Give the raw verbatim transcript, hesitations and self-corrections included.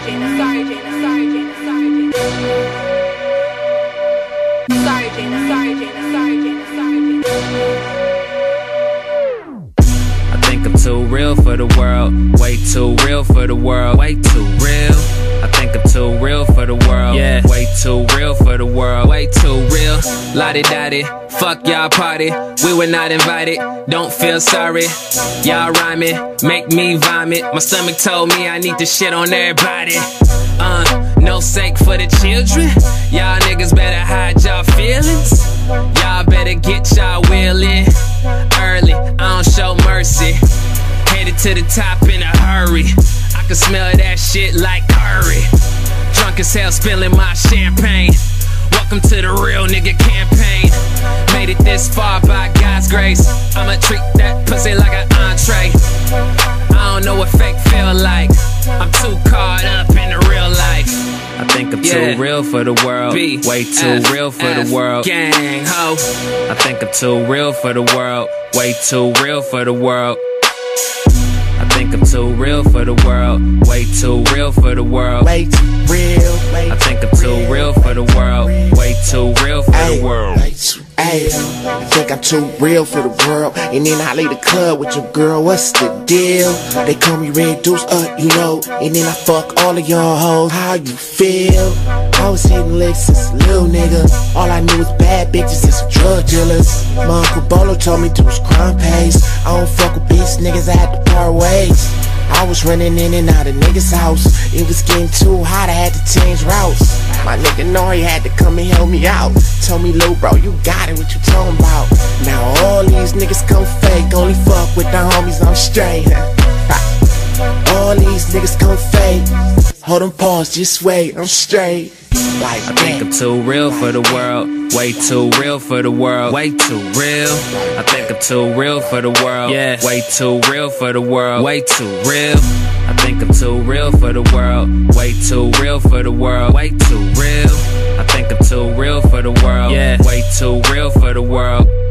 Gina. Sorry, Gina. Sorry, Gina. Sorry, Gina. Sorry, Gina. Sorry, Gina. Sorry, Gina. Sorry, Gina. I think I'm too real for the world. Way too real for the world. Way too real. I think I'm too real for the world. Yeah. Way too real for the world. Way too real. Lottie-dottie. Fuck y'all party. We were not invited. Don't feel sorry. Y'all rhyming. Make me vomit. My stomach told me I need to shit on everybody. Uh, no sake for the children. Y'all niggas better hide y'all feelings. Y'all better get y'all will in early. I don't show mercy. Headed to the top in a hurry. I can smell that shit like curry. Drunk as hell, spilling my champagne. Welcome to the real nigga campaign. Made it this far by God's grace. I'ma treat that pussy like an entree. I don't know what fake feel like. I'm too caught up in the real life. I think I'm yeah. too real for the world. B Way too F real for F the world. Gang ho. I think I'm too real for the world. Way too real for the world. I think I'm too real for the world. Way too real for the world. Way too real. Way I think I'm too real for the world. Way too real for the world. Ay, I think I'm too real for the world. And then I lay the club with your girl, what's the deal? They call me Red Deuce, uh, you know. And then I fuck all of y'all hoes, how you feel? I was hitting licks since a little nigga. All I knew was bad bitches and some drug dealers. My Uncle Bolo told me to was crime pays. I don't fuck with bitch niggas, I had to part ways. I was running in and out of niggas' house. It was getting too hot, I had to change routes. My nigga Nori had to come and help me out. Told me, "Lil bro, you got it, what you talking about?" Now all these niggas come fake. Only fuck with the homies, I'm straight. All these niggas come fake. Hold them pause, just wait, I'm straight. Like I think I'm too real for the world. Way too real for the world. Way too real. I think I'm too real for the world. Yeah. Way too real for the world. Way too real. I think I'm too real for the world. Way too real for the world. Way too real. I think I'm too real for the world. Yeah. Way too real for the world.